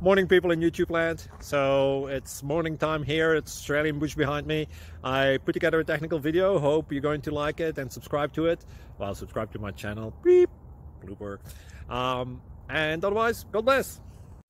Morning, people in YouTube land. So it's morning time here. It's Australian bush behind me. I put together a technical video. Hope you're going to like it and subscribe to it. Well, subscribe to my channel. Beep. Blooper. And otherwise, God bless.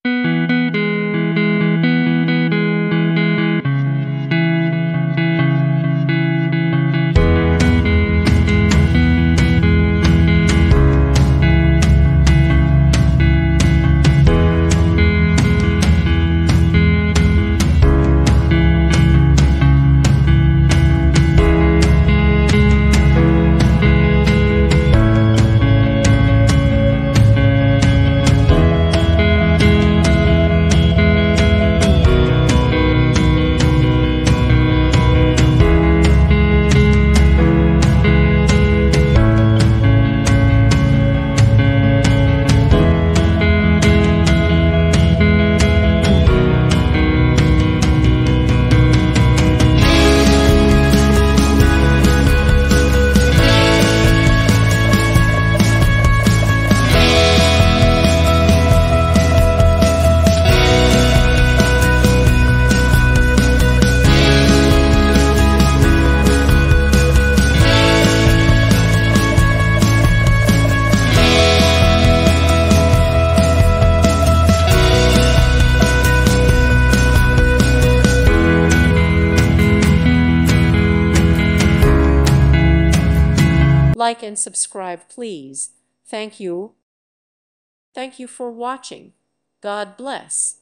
Like and subscribe, please. Thank you. Thank you for watching. God bless.